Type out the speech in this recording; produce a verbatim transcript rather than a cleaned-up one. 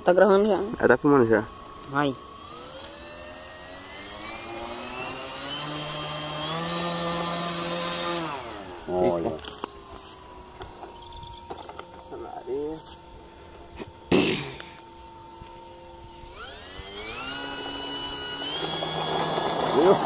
tá gravando já. Ah, tá filmando já. Vai. Olha. Maria. Viu?